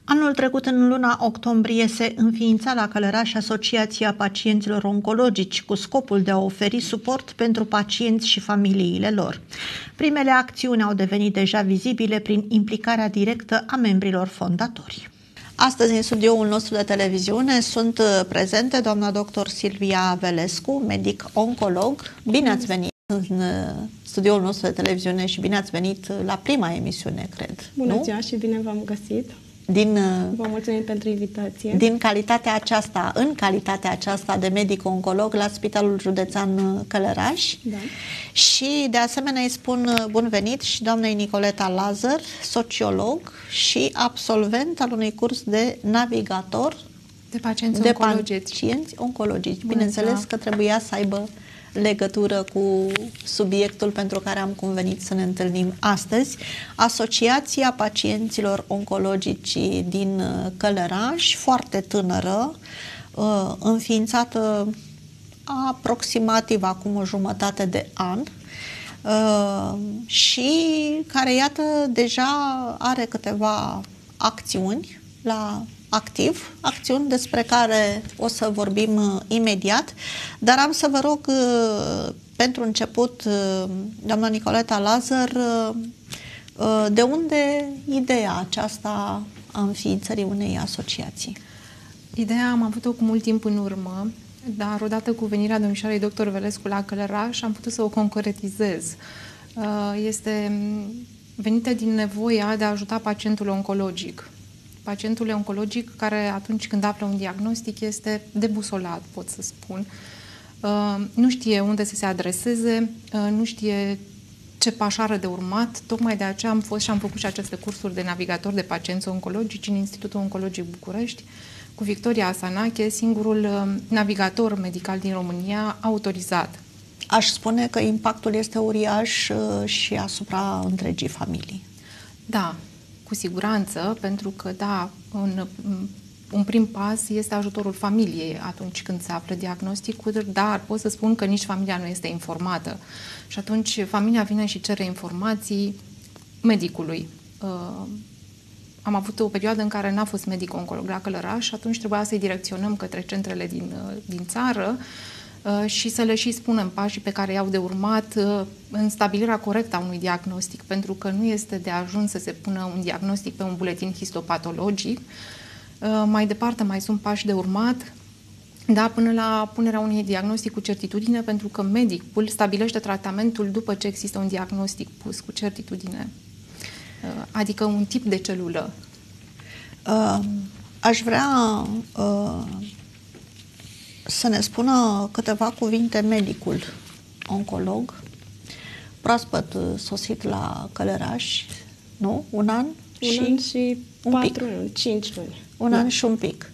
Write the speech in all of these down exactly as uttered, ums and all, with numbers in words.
Anul trecut, în luna octombrie, se înființa la Călăraș Asociația Pacienților Oncologici cu scopul de a oferi suport pentru pacienți și familiile lor. Primele acțiuni au devenit deja vizibile prin implicarea directă a membrilor fondatori. Astăzi, în studioul nostru de televiziune, sunt prezente doamna doctor Silvia Velescu, medic oncolog. Bine ați venit în studioul nostru de televiziune și bine ați venit la prima emisiune, cred. Bună nu? ziua și bine v-am găsit. Din, Vă mulțumim pentru invitație. Din calitatea aceasta, în calitatea aceasta de medic oncolog la Spitalul Județean Călăraș. Da. Și de asemenea îi spun bun venit și doamnei Nicoleta Lazar, sociolog și absolvent al unui curs de navigator de pacienți de oncologici. pacienți oncologici. Bineînțeles că trebuia să aibă legătură cu subiectul pentru care am convenit să ne întâlnim astăzi. Asociația Pacienților Oncologici din Călăraș, foarte tânără, înființată aproximativ acum o jumătate de an și care, iată, deja are câteva acțiuni la activ, acțiuni despre care o să vorbim uh, imediat, dar am să vă rog uh, pentru început, uh, doamna Nicoleta Lazar, uh, uh, de unde ideea aceasta a înființării unei asociații? Ideea am avut-o cu mult timp în urmă, dar odată cu venirea domnișoarei doctor Velescu la Călăraș am putut să o concretizez. Uh, este venită din nevoia de a ajuta pacientul oncologic. Pacientul oncologic care atunci când află un diagnostic este debusolat, pot să spun. Nu știe unde să se adreseze, nu știe ce pași are de urmat. Tocmai de aceea am fost și am făcut și aceste cursuri de navigator de pacienți oncologici în Institutul Oncologic București cu Victoria Asanache, singurul navigator medical din România autorizat. Aș spune că impactul este uriaș și asupra întregii familii. Da. Cu siguranță, pentru că, da, un, un prim pas este ajutorul familiei atunci când se află diagnosticul, dar pot să spun că nici familia nu este informată. Și atunci familia vine și cere informații medicului. Uh, am avut o perioadă în care n-a fost medic oncolog la Călăraș și atunci trebuia să-i direcționăm către centrele din, din țară și să le și spunem pașii pe care i-au de urmat în stabilirea corectă a unui diagnostic, pentru că nu este de ajuns să se pună un diagnostic pe un buletin histopatologic. Mai departe mai sunt pași de urmat, da, până la punerea unui diagnostic cu certitudine, pentru că medicul stabilește tratamentul după ce există un diagnostic pus cu certitudine, adică un tip de celulă. Uh, aș vrea uh... să ne spună câteva cuvinte medicul oncolog, proaspăt sosit la Călăraș, nu? Un an? Un și an și un patru pic. luni, cinci luni. Un da. an și un pic.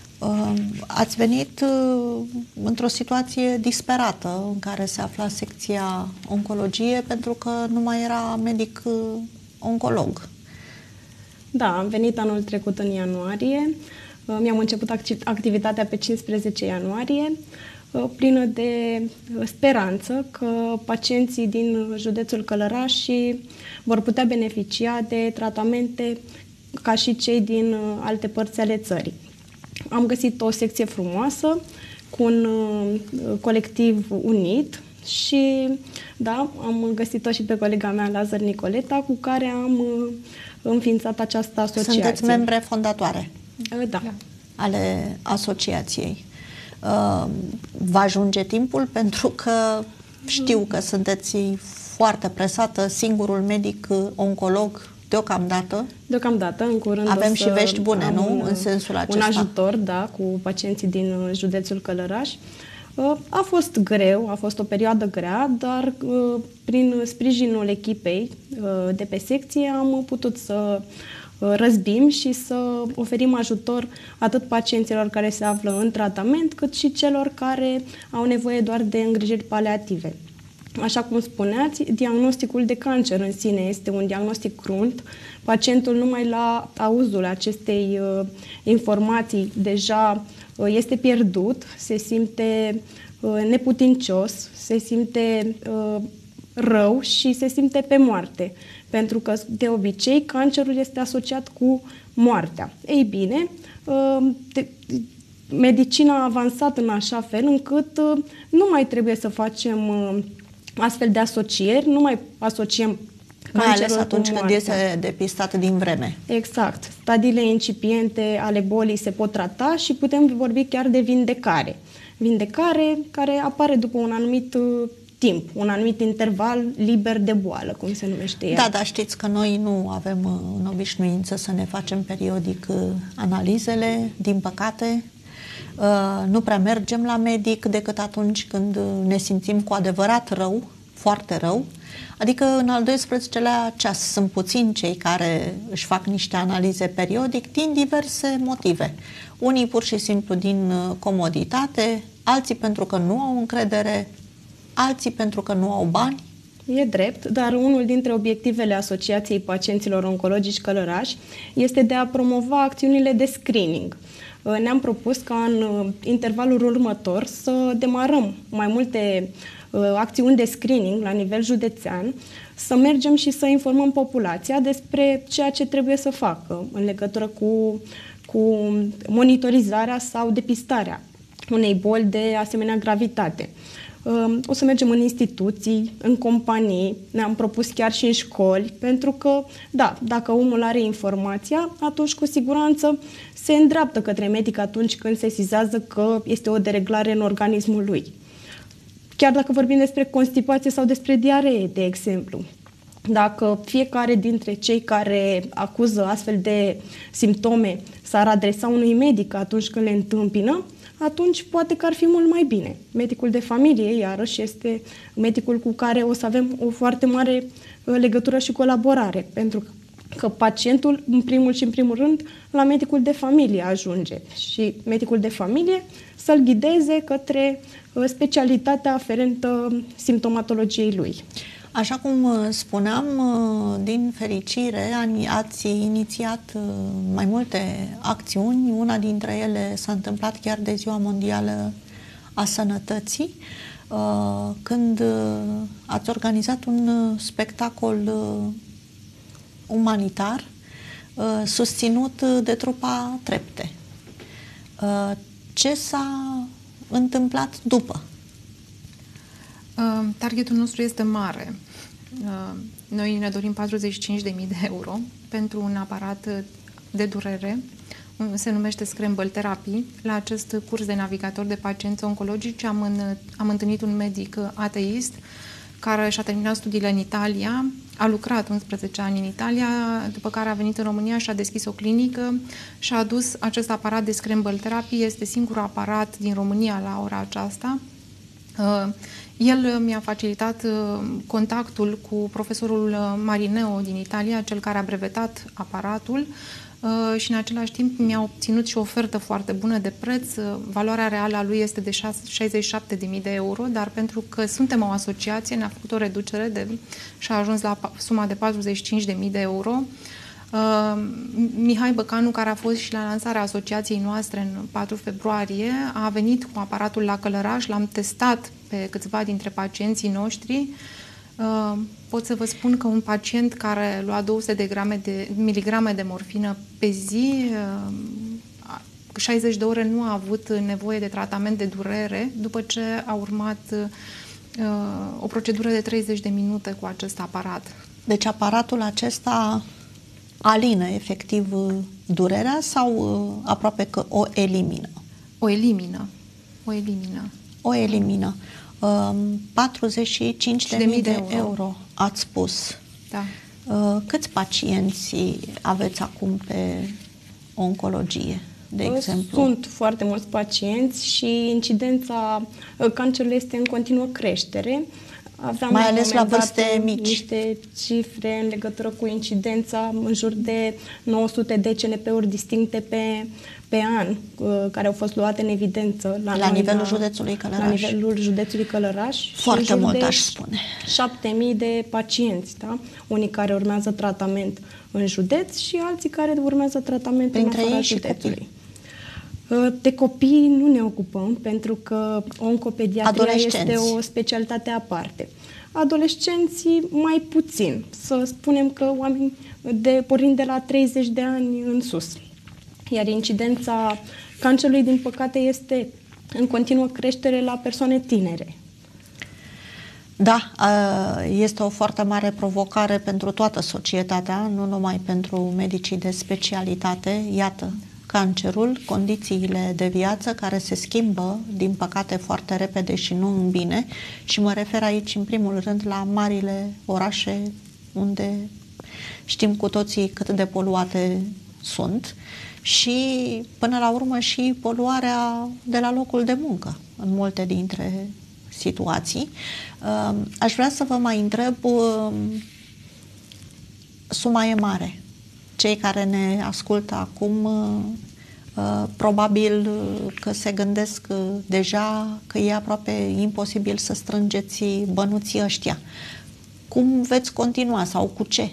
Ați venit într-o situație disperată în care se afla secția oncologie pentru că nu mai era medic oncolog. Da, am venit anul trecut în ianuarie. Mi-am început activitatea pe cincisprezece ianuarie, plină de speranță că pacienții din județul Călăraș vor putea beneficia de tratamente ca și cei din alte părți ale țării. Am găsit o secție frumoasă, cu un colectiv unit și, da, am găsit-o și pe colega mea, Lazar Nicoleta, cu care am înființat această asociație. Sunteți membre fondatoare? Da. Ale asociației. Va ajunge timpul pentru că știu că sunteți foarte presată, singurul medic oncolog deocamdată. Deocamdată, în curând avem o și să vești bune, nu? Un, în sensul acesta. Un ajutor, da, cu pacienții din județul Călăraș. A fost greu, a fost o perioadă grea, dar prin sprijinul echipei de pe secție am putut să răzbim și să oferim ajutor atât pacienților care se află în tratament, cât și celor care au nevoie doar de îngrijiri paliative. Așa cum spuneați, diagnosticul de cancer în sine este un diagnostic crunt. Pacientul numai la auzul acestei uh, informații deja uh, este pierdut, se simte uh, neputincios, se simte uh, rău și se simte pe moarte. pentru că de obicei cancerul este asociat cu moartea. Ei bine, de, medicina a avansat în așa fel încât nu mai trebuie să facem astfel de asocieri, nu mai asociem mai ales atunci când este depistat din vreme. Exact. Stadiile incipiente ale bolii se pot trata și putem vorbi chiar de vindecare. Vindecare care apare după un anumit timp, un anumit interval liber de boală, cum se numește ea. Da, dar știți că noi nu avem în obișnuință să ne facem periodic analizele, din păcate. Nu prea mergem la medic decât atunci când ne simțim cu adevărat rău, foarte rău. Adică în al doisprezecelea ceas sunt puțini cei care își fac niște analize periodic din diverse motive. Unii pur și simplu din comoditate, alții pentru că nu au încredere, alții pentru că nu au bani. E drept, dar unul dintre obiectivele Asociației Pacienților Oncologici Călăraș este de a promova acțiunile de screening. Ne-am propus ca în intervalul următor să demarăm mai multe acțiuni de screening la nivel județean, să mergem și să informăm populația despre ceea ce trebuie să facă în legătură cu, cu monitorizarea sau depistarea unei boli de asemenea gravitate. O să mergem în instituții, în companii, ne-am propus chiar și în școli, pentru că, da, dacă omul are informația, atunci cu siguranță se îndreaptă către medic atunci când se sesizează că este o dereglare în organismul lui. Chiar dacă vorbim despre constipație sau despre diaree, de exemplu. Dacă fiecare dintre cei care acuză astfel de simptome s-ar adresa unui medic atunci când le întâmpină, atunci poate că ar fi mult mai bine. Medicul de familie, iarăși, este medicul cu care o să avem o foarte mare legătură și colaborare, pentru că pacientul, în primul și în primul rând, la medicul de familie ajunge și medicul de familie să-l ghideze către specialitatea aferentă simptomatologiei lui. Așa cum spuneam, din fericire ați inițiat mai multe acțiuni. Una dintre ele s-a întâmplat chiar de Ziua Mondială a Sănătății, când ați organizat un spectacol umanitar susținut de trupa Trepte. Ce s-a întâmplat după? Targetul nostru este mare. Noi ne dorim patruzeci și cinci de mii de euro pentru un aparat de durere, se numește Scramble Therapy. La acest curs de navigator de pacienți oncologici am, în, am întâlnit un medic ateist care și-a terminat studiile în Italia, a lucrat unsprezece ani în Italia, după care a venit în România și a deschis o clinică și a adus acest aparat de Scramble Therapy. Este singurul aparat din România la ora aceasta. El mi-a facilitat contactul cu profesorul Marineo din Italia, cel care a brevetat aparatul, și în același timp mi-a obținut și o ofertă foarte bună de preț. Valoarea reală a lui este de șaizeci și șapte de mii de euro, dar pentru că suntem o asociație, ne-a făcut o reducere de, și a ajuns la suma de patruzeci și cinci de mii de euro. Uh, Mihai Băcanu, care a fost și la lansarea asociației noastre în patru februarie, a venit cu aparatul la Călăraș, l-am testat pe câțiva dintre pacienții noștri. Uh, pot să vă spun că un pacient care lua două sute de grame de, miligrame de morfină pe zi, uh, șaizeci de ore nu a avut nevoie de tratament de durere, după ce a urmat uh, o procedură de treizeci de minute cu acest aparat. Deci aparatul acesta alină efectiv durerea sau aproape că o elimină? O elimină. O elimină. O elimină. patruzeci și cinci de mii de euro. euro ați spus. Da. Câți pacienți aveți acum pe oncologie, de exemplu? Sunt foarte mulți pacienți și incidența cancerului este în continuă creștere. Aveam mai ales la vârste mici. Niște cifre în legătură cu incidența în jur de nouă sute de C N P-uri distincte pe, pe an, care au fost luate în evidență la, la nivelul la, județului Călăraș. La nivelul județului Călăraș. Foarte mult, aș spune. șapte mii de pacienți, da? Unii care urmează tratament în județ și alții care urmează tratament printre în afara ei și județului. copii. De copii nu ne ocupăm, pentru că oncopediatria este o specialitate aparte. Adolescenții mai puțin. Să spunem că oameni de, pornind de la treizeci de ani în sus. Iar incidența cancerului, din păcate, este în continuă creștere la persoane tinere. Da, este o foarte mare provocare pentru toată societatea, nu numai pentru medicii de specialitate. Iată, cancerul, condițiile de viață care se schimbă, din păcate, foarte repede și nu în bine. Și mă refer aici, în primul rând, la marile orașe, unde știm cu toții cât de poluate sunt. Și, până la urmă, și poluarea de la locul de muncă, în multe dintre situații. Aș vrea să vă mai întreb, suma e mare. Cei care ne ascultă acum probabil că se gândesc deja că e aproape imposibil să strângeți bănuții ăștia. Cum veți continua sau cu ce?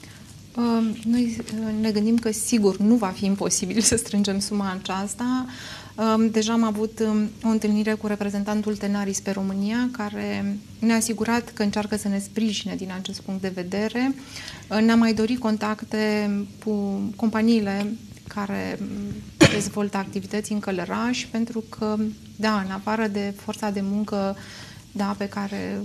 Noi ne gândim că sigur nu va fi imposibil să strângem suma aceasta. Deja am avut o întâlnire cu reprezentantul Tenaris pe România, care ne-a asigurat că încearcă să ne sprijine din acest punct de vedere. Ne-a mai dorit contacte cu companiile care dezvoltă activități în Călăraș, pentru că, da, în afară de forța de muncă, da, pe care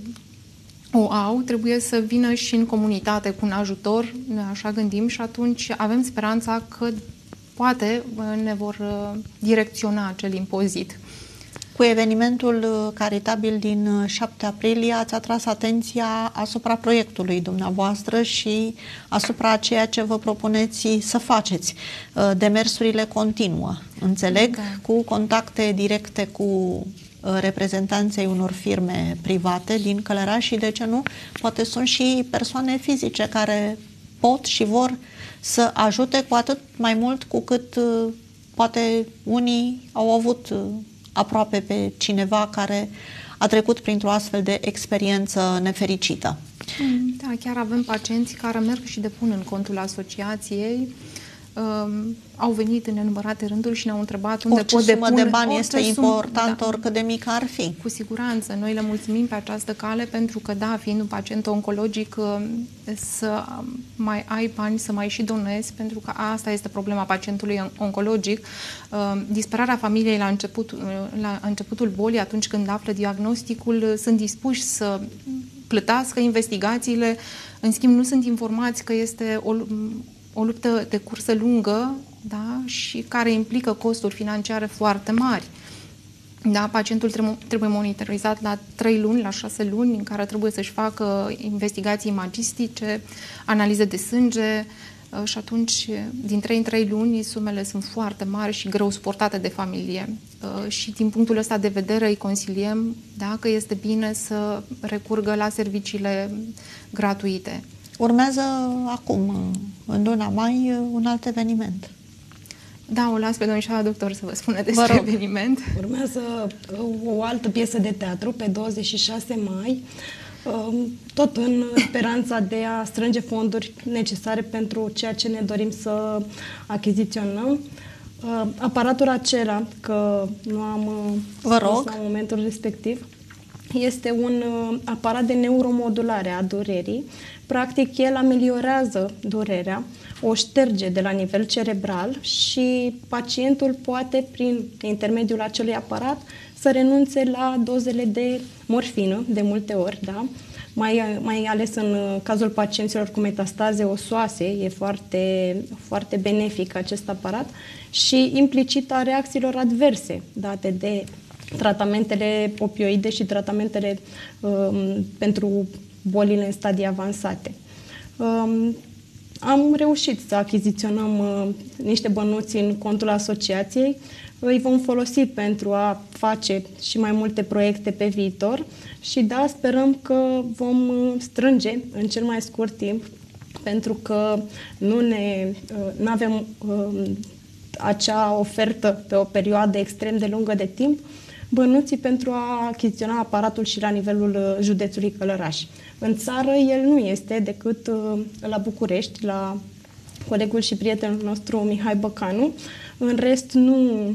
o au, trebuie să vină și în comunitate cu un ajutor, noi așa gândim, și atunci avem speranța că poate ne vor direcționa acel impozit. Cu evenimentul caritabil din șapte aprilie ați atras atenția asupra proiectului dumneavoastră și asupra ceea ce vă propuneți să faceți. Demersurile continuă, înțeleg, da. Cu contacte directe cu reprezentanței unor firme private din Călăraș și, de ce nu, poate sunt și persoane fizice care pot și vor să ajute, cu atât mai mult cu cât poate unii au avut aproape pe cineva care a trecut printr-o astfel de experiență nefericită. Da, chiar avem pacienți care merg și depun în contul asociației. Um, au venit în nenumărate rânduri și ne-au întrebat unde orice pot sumă depune. de bani este importantă, da, oricât de mică ar fi. Cu siguranță. Noi le mulțumim pe această cale, pentru că, da, fiind un pacient oncologic, să mai ai bani, să mai și donezi, pentru că asta este problema pacientului oncologic. Disperarea familiei la, început, la începutul bolii, atunci când află diagnosticul, sunt dispuși să plătească investigațiile, în schimb nu sunt informați că este o o luptă de cursă lungă, da, și care implică costuri financiare foarte mari. Da, pacientul trebuie monitorizat la trei luni, la șase luni, în care trebuie să-și facă investigații imagistice, analize de sânge, și atunci, din trei în trei luni, sumele sunt foarte mari și greu suportate de familie. Și din punctul ăsta de vedere îi consiliem, da, că este bine să recurgă la serviciile gratuite. Urmează acum, în luna mai, un alt eveniment. Da, o las pe domnișoara doctor să vă spună despre vă eveniment. Urmează o altă piesă de teatru pe douăzeci și șase mai, tot în speranța de a strânge fonduri necesare pentru ceea ce ne dorim să achiziționăm. Aparatul acela, că nu am vă rog, la momentul respectiv, este un aparat de neuromodulare a durerii. Practic, el ameliorează durerea, o șterge de la nivel cerebral și pacientul poate, prin intermediul acelui aparat, să renunțe la dozele de morfină, de multe ori, da? Mai, mai ales în cazul pacienților cu metastaze osoase, e foarte, foarte benefic acest aparat, și implicit a reacțiilor adverse date de tratamentele opioide și tratamentele um, pentru bolile în stadii avansate. Um, am reușit să achiziționăm uh, niște bănuți în contul asociației. Îi vom folosi pentru a face și mai multe proiecte pe viitor și, da, sperăm că vom strânge în cel mai scurt timp, pentru că nu ne uh, avem uh, acea ofertă pe o perioadă extrem de lungă de timp, bănuții pentru a achiziționa aparatul și la nivelul județului Călăraș. În țară el nu este decât uh, la București, la colegul și prietenul nostru Mihai Băcanu. În rest nu,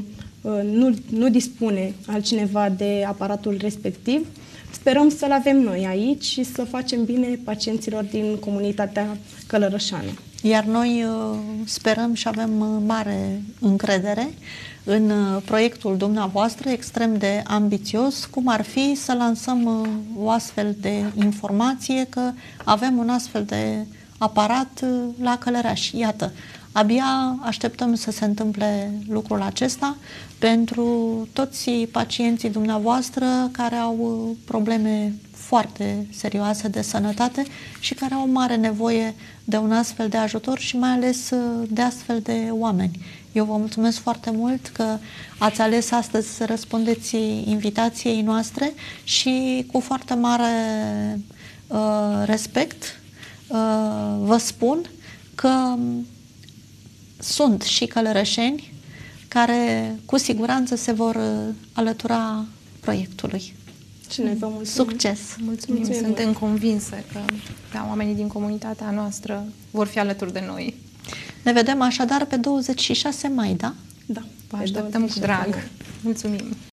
nu, nu dispune altcineva de aparatul respectiv, sperăm să-l avem noi aici și să facem bine pacienților din comunitatea călărășană. Iar noi sperăm și avem mare încredere în proiectul dumneavoastră extrem de ambițios, cum ar fi să lansăm o astfel de informație că avem un astfel de aparat la Călăraș. Iată, abia așteptăm să se întâmple lucrul acesta pentru toți pacienții dumneavoastră care au probleme foarte serioase de sănătate și care au mare nevoie de un astfel de ajutor și mai ales de astfel de oameni. Eu vă mulțumesc foarte mult că ați ales astăzi să răspundeți invitației noastre și cu foarte mare uh, respect uh, vă spun că sunt și călărășeni care cu siguranță se vor alătura proiectului. Și noi vă mulțumim. Succes! Mulțumim. Mulțumim. Suntem convinsă că da, oamenii din comunitatea noastră vor fi alături de noi. Ne vedem așadar pe douăzeci și șase mai, da? Da. Vă așteptăm cu drag. Mulțumim!